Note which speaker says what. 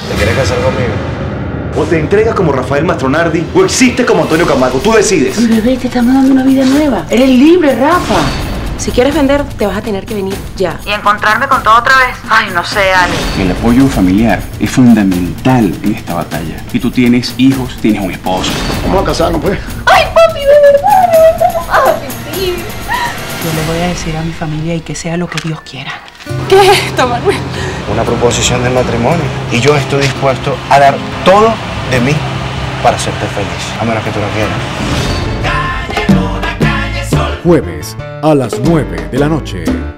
Speaker 1: ¿Te quieres casar conmigo?
Speaker 2: O te entregas como Rafael Mastronardi o existes como Antonio Camargo. Tú decides.
Speaker 3: Mi bebé, te estamos dando una vida nueva. Eres libre, Rafa.
Speaker 4: Si quieres vender, te vas a tener que venir ya.
Speaker 3: ¿Y encontrarme con todo otra vez? Ay, no sé, Ale.
Speaker 5: El apoyo familiar es fundamental en esta batalla. Y tú tienes hijos, tienes un esposo.
Speaker 2: Vamos a casarnos, pues.
Speaker 3: Ay, papi, de verdad. Ay, sí.
Speaker 6: Yo le voy a decir a mi familia y que sea lo que Dios quiera.
Speaker 4: ¿Qué es esto, Manuel?
Speaker 1: Una proposición de matrimonio. Y yo estoy dispuesto a dar todo de mí para hacerte feliz. A menos que tú no quieras.
Speaker 7: Jueves a las 9 de la noche.